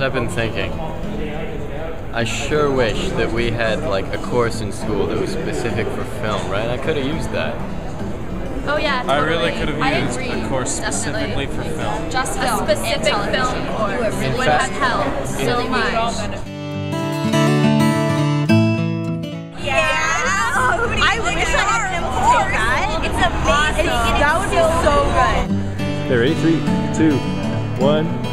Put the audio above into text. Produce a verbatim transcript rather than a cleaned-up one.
I've been thinking. I sure wish that we had like a course in school that was specific for film, right? I could have used that. Oh yeah, totally. I really could have used agree. a course specifically Definitely. for film. Just a specific film course In would fact, have helped so much. Yeah. Oh, I wish I had him to take that. It's amazing. That would be so good. Okay, ready? Three, two, one.